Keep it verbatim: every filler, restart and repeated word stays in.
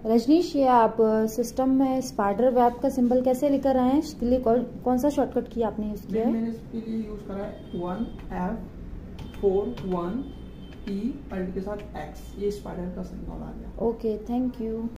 रजनीश, ये आप सिस्टम में स्पाइडर वेब का सिंबल कैसे लेकर आए हैं? इसके लिए कौन कौन सा शॉर्टकट की आपने यूज किया है? मैंने इसके लिए यूज करा है one F four one E alt के साथ एक्स, ये स्पाइडर का सिंबल आ गया। Okay, thank you.